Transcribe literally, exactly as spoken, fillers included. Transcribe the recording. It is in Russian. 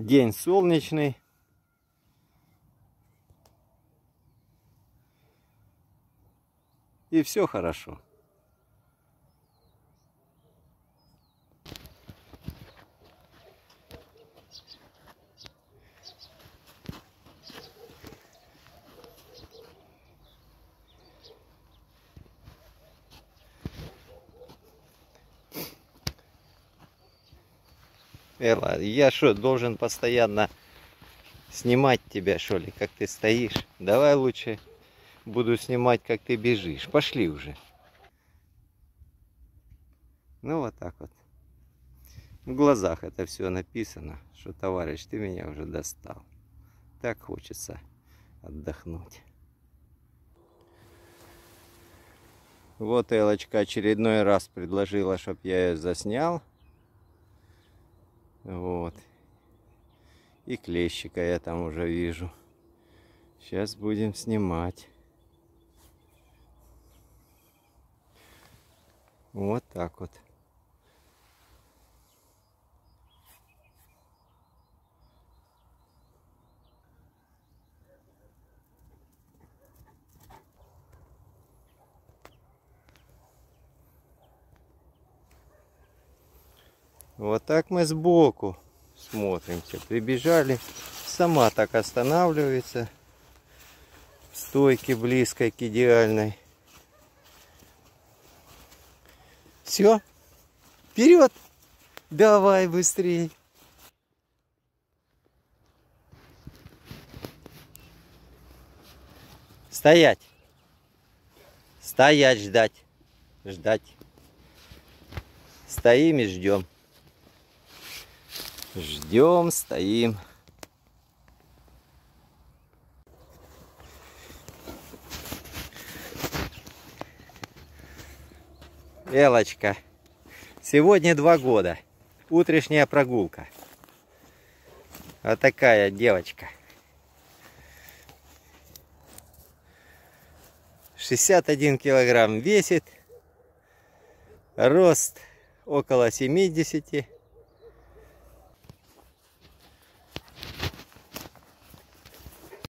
День солнечный. И все хорошо. Элла, я что, должен постоянно снимать тебя, что ли, как ты стоишь? Давай лучше буду снимать, как ты бежишь. Пошли уже. Ну вот так вот. В глазах это все написано, что, товарищ, ты меня уже достал. Так хочется отдохнуть. Вот Элочка очередной раз предложила, чтобы я ее заснял. Вот. И клещика я там уже вижу. Сейчас будем снимать. Вот так вот. Вот так мы сбоку смотримся. Прибежали. Сама так останавливается. В стойке близкой к идеальной. Все. Вперед. Давай быстрей. Стоять. Стоять, ждать. Ждать. Стоим и ждем. Ждем, стоим. Элочка, сегодня два года. Утренняя прогулка. Вот такая девочка. шестьдесят один килограмм весит. Рост около семидесяти.